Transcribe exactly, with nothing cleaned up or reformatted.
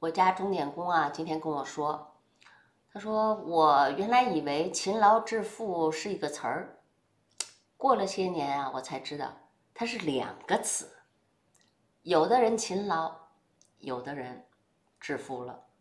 我家钟点工啊，今天跟我说，他说我原来以为勤劳致富是一个词儿，过了些年啊，我才知道它是两个词。有的人勤劳，有的人致富了。